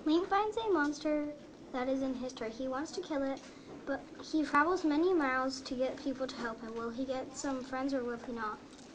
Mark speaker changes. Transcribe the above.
Speaker 1: Link finds a monster that is in his toy. He wants to kill it, but he travels many miles to get people to help him. Will he get some friends or will he not?